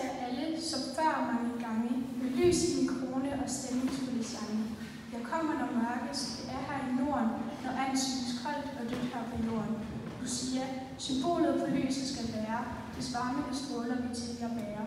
jer alle, som før mange gange, med lys i min krone og stemningsfulde sange. Jeg kommer, når mørkest, det er her i Norden, når alt synes koldt og dødt her på jorden. Lucia, symbolet på lyset skal være, des varme stråler vi til jer bære.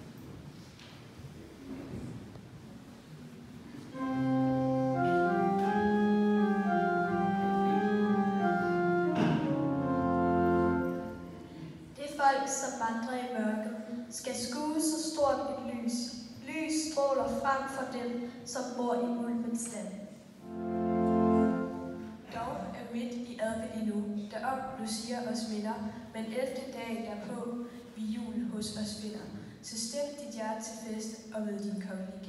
Folk, som vandrer i mørket, skal skue så stort et lys. Lys stråler frem for dem, som bor i ulvens land. Dog er midt i advent endnu, derop Lucia os minder, men 11. dag derpå vi jul hos os finder. Så stem dit hjerte til fest og mød din kongelige.